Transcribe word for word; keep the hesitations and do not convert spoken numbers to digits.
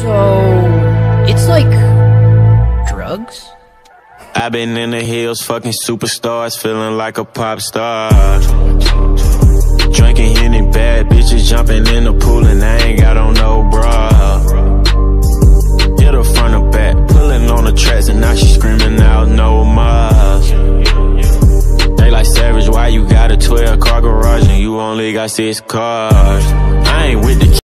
So, it's like drugs? I've been in the hills, fucking superstars, feeling like a pop star. Drinking Henny, bad bitches jumping in the pool, and I ain't got on no bra. Hit her front or back, pulling on the tracks, and now she screaming out no more. They like, Savage, why you got a twelve car garage and you only got six cars? I ain't with the